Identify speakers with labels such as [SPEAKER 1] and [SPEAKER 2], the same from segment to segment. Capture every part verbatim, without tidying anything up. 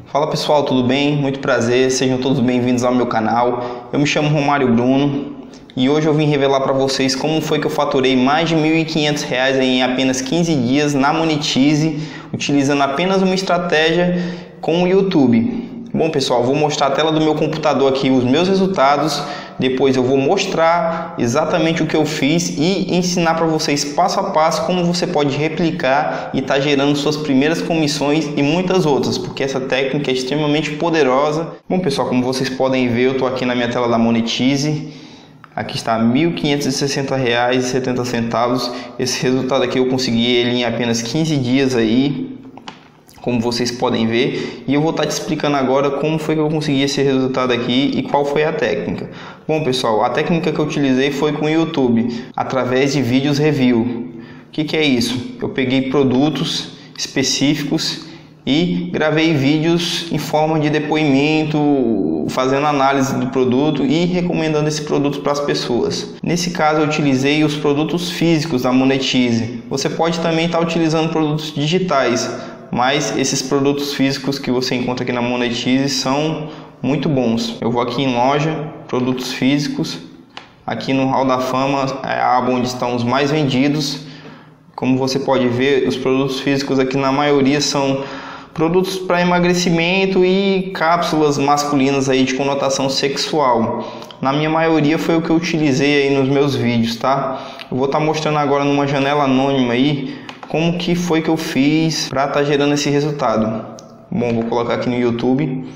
[SPEAKER 1] Fala pessoal, tudo bem? Muito prazer, sejam todos bem-vindos ao meu canal. Eu me chamo Romário Bruno e hoje eu vim revelar para vocês como foi que eu faturei mais de mil e quinhentos reais em apenas quinze dias na Monetize, utilizando apenas uma estratégia com o YouTube. Bom pessoal, vou mostrar a tela do meu computador aqui, os meus resultados, depois eu vou mostrar exatamente o que eu fiz e ensinar para vocês passo a passo como você pode replicar e estar tá gerando suas primeiras comissões e muitas outras, porque essa técnica é extremamente poderosa. Bom pessoal, como vocês podem ver, eu estou aqui na minha tela da Monetize, aqui está mil quinhentos e sessenta reais e setenta centavos, esse resultado aqui eu consegui ele em apenas quinze dias aí, como vocês podem ver, e eu vou estar te explicando agora como foi que eu consegui esse resultado aqui e qual foi a técnica. Bom pessoal, a técnica que eu utilizei foi com o YouTube, através de vídeos review. O que, que é isso? Eu peguei produtos específicos e gravei vídeos em forma de depoimento, fazendo análise do produto e recomendando esse produto para as pessoas. Nesse caso eu utilizei os produtos físicos da Monetize. Você pode também estar utilizando produtos digitais, mas esses produtos físicos que você encontra aqui na Monetize são muito bons. Eu vou aqui em loja, produtos físicos, aqui no Hall da Fama é a aba onde estão os mais vendidos. Como você pode ver, os produtos físicos aqui na maioria são produtos para emagrecimento e cápsulas masculinas aí de conotação sexual. Na minha maioria foi o que eu utilizei aí nos meus vídeos, tá? Eu vou estar mostrando agora numa janela anônima aí como que foi que eu fiz para estar tá gerando esse resultado. Bom, vou colocar aqui no YouTube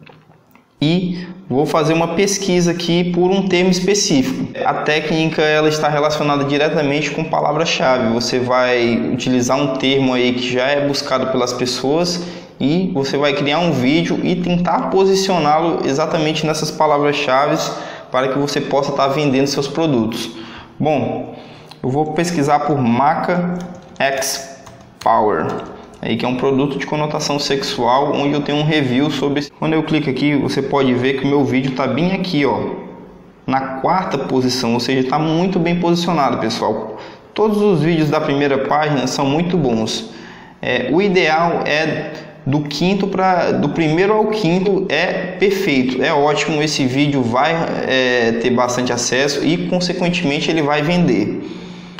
[SPEAKER 1] e vou fazer uma pesquisa aqui por um termo específico. A técnica ela está relacionada diretamente com palavra-chave. Você vai utilizar um termo aí que já é buscado pelas pessoas e você vai criar um vídeo e tentar posicioná-lo exatamente nessas palavras-chave para que você possa estar tá vendendo seus produtos. Bom, eu vou pesquisar por Maca X Power, aí que é um produto de conotação sexual, onde eu tenho um review sobre. Quando eu clico aqui, você pode ver que o meu vídeo está bem aqui, ó, na quarta posição, ou seja, está muito bem posicionado, pessoal. Todos os vídeos da primeira página são muito bons. É, o ideal é do quinto para do primeiro ao quinto é perfeito, é ótimo. Esse vídeo vai é, ter bastante acesso e consequentemente ele vai vender.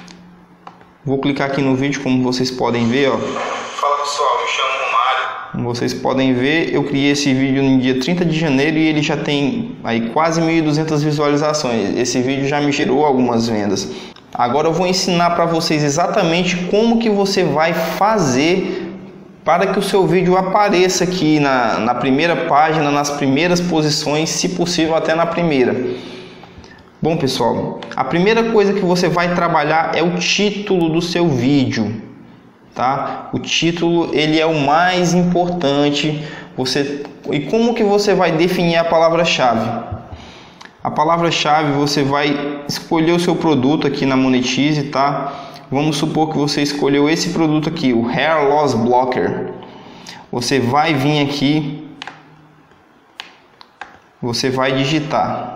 [SPEAKER 1] Vou clicar aqui no vídeo, como vocês podem ver, ó. Fala pessoal, me chamo Romário. Como vocês podem ver, eu criei esse vídeo no dia trinta de janeiro e ele já tem aí quase mil e duzentas visualizações. Esse vídeo já me gerou algumas vendas. Agora eu vou ensinar para vocês exatamente como que você vai fazer para que o seu vídeo apareça aqui na, na primeira página, nas primeiras posições, se possível até na primeira. Bom pessoal, a primeira coisa que você vai trabalhar é o título do seu vídeo, tá? O título ele é o mais importante. Você e como que você vai definir a palavra-chave? A palavra-chave você vai escolher o seu produto aqui na Monetize, tá? Vamos supor que você escolheu esse produto aqui, o Hair Loss Blocker. Você vai vir aqui, você vai digitar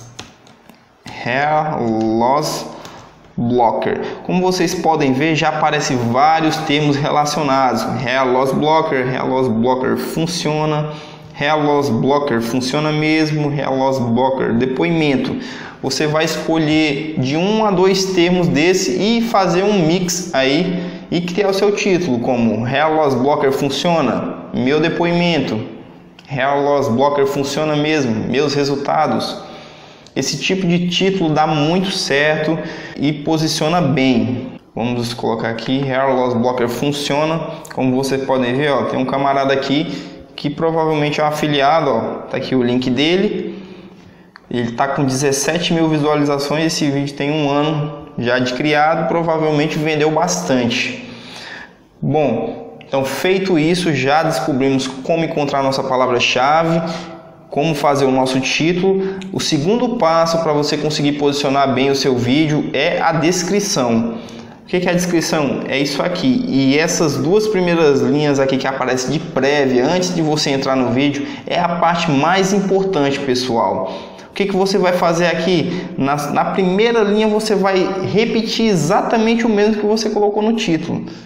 [SPEAKER 1] Hair Loss Blocker. Como vocês podem ver, já aparecem vários termos relacionados. Hair Loss Blocker, Hair Loss Blocker funciona, Hair Loss Blocker funciona mesmo, Hair Loss Blocker depoimento. Você vai escolher de um a dois termos desse e fazer um mix aí e criar o seu título, como Hair Loss Blocker funciona, meu depoimento, Hair Loss Blocker funciona mesmo, meus resultados. Esse tipo de título dá muito certo e posiciona bem. Vamos colocar aqui, Hair Loss Blocker funciona. Como vocês podem ver, ó, tem um camarada aqui que provavelmente é um afiliado, ó, tá aqui o link dele. Ele está com dezessete mil visualizações, esse vídeo tem um ano já de criado, provavelmente vendeu bastante. Bom, então feito isso, já descobrimos como encontrar nossa palavra-chave, como fazer o nosso título. O segundo passo para você conseguir posicionar bem o seu vídeo é a descrição. O que é a descrição? É isso aqui. E essas duas primeiras linhas aqui que aparecem de prévia, antes de você entrar no vídeo, é a parte mais importante, pessoal. O que, que você vai fazer aqui? Na, na primeira linha você vai repetir exatamente o mesmo que você colocou no título.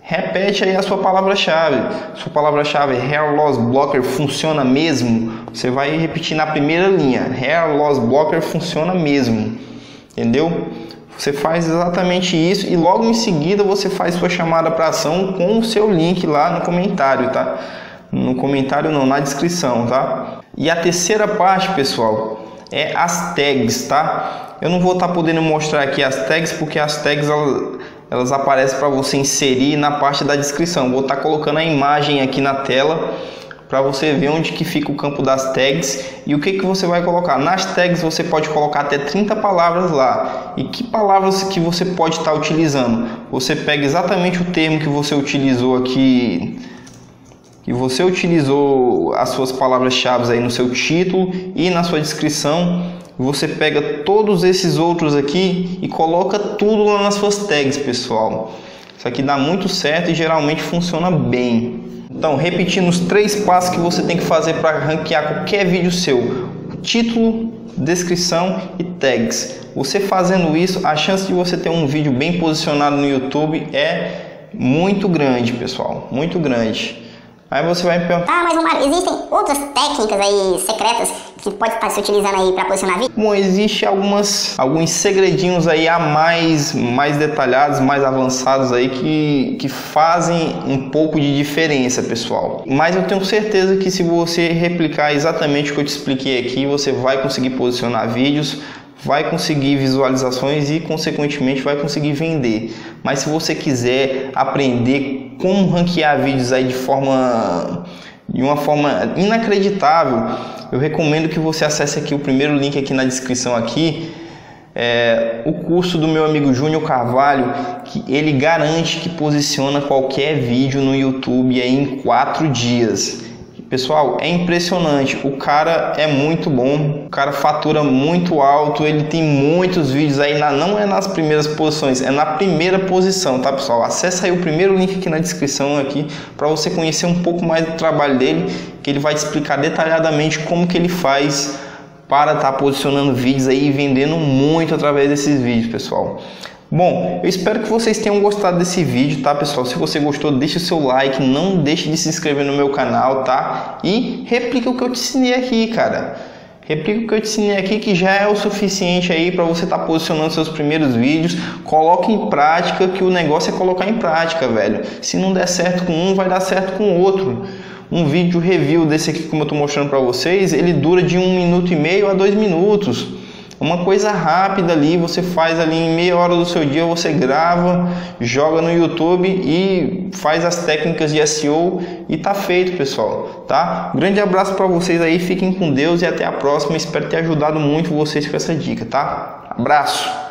[SPEAKER 1] repete aí a sua palavra-chave. Sua palavra-chave Hair Loss Blocker funciona mesmo? Você vai repetir na primeira linha. Hair Loss Blocker funciona mesmo. Entendeu? Você faz exatamente isso e logo em seguida você faz sua chamada para ação com o seu link lá no comentário, tá? No comentário não, na descrição, tá? E a terceira parte, pessoal, é as tags, tá? Eu não vou estar podendo mostrar aqui as tags porque as tags elas, elas aparecem para você inserir na parte da descrição. Vou estar colocando a imagem aqui na tela para você ver onde que fica o campo das tags e o que que você vai colocar. Nas tags você pode colocar até trinta palavras lá. E que palavras que você pode estar utilizando? Você pega exatamente o termo que você utilizou aqui, que você utilizou as suas palavras-chave aí no seu título e na sua descrição. Você pega todos esses outros aqui e coloca tudo lá nas suas tags, pessoal. Isso aqui dá muito certo e geralmente funciona bem. Então, repetindo os três passos que você tem que fazer para ranquear qualquer vídeo seu: título, descrição e tags. Você fazendo isso, a chance de você ter um vídeo bem posicionado no YouTube é muito grande, pessoal, muito grande. Aí você vai me perguntar:
[SPEAKER 2] ah, mas Romário, existem outras técnicas aí secretas que pode estar se utilizando aí para posicionar vídeo?
[SPEAKER 1] Bom, existe algumas alguns segredinhos aí a mais mais detalhados, mais avançados aí que que fazem um pouco de diferença, pessoal. Mas eu tenho certeza que se você replicar exatamente o que eu te expliquei aqui, você vai conseguir posicionar vídeos, vai conseguir visualizações e consequentemente vai conseguir vender. Mas se você quiser aprender como ranquear vídeos aí de forma de uma forma inacreditável, eu recomendo que você acesse aqui o primeiro link aqui na descrição aqui, é, o curso do meu amigo Júnior Carvalho, que ele garante que posiciona qualquer vídeo no YouTube aí em quatro dias. Pessoal, é impressionante, o cara é muito bom, o cara fatura muito alto, ele tem muitos vídeos aí, na, não é nas primeiras posições, é na primeira posição, tá, pessoal? Acesse aí o primeiro link aqui na descrição aqui para você conhecer um pouco mais do trabalho dele, que ele vai te explicar detalhadamente como que ele faz para estar tá posicionando vídeos aí e vendendo muito através desses vídeos, pessoal. Bom, eu espero que vocês tenham gostado desse vídeo, tá, pessoal? Se você gostou, deixa o seu like, não deixe de se inscrever no meu canal, tá? E replica o que eu te ensinei aqui, cara. Replica o que eu te ensinei aqui, que já é o suficiente aí para você estar tá posicionando seus primeiros vídeos. Coloque em prática, que o negócio é colocar em prática, velho. Se não der certo com um, vai dar certo com o outro. Um vídeo review desse aqui, como eu tô mostrando para vocês, ele dura de um minuto e meio a dois minutos. Uma coisa rápida ali, você faz ali em meia hora do seu dia, você grava, joga no YouTube e faz as técnicas de S E O e tá feito, pessoal, tá? Um grande abraço para vocês aí, fiquem com Deus e até a próxima. Espero ter ajudado muito vocês com essa dica, tá? Abraço!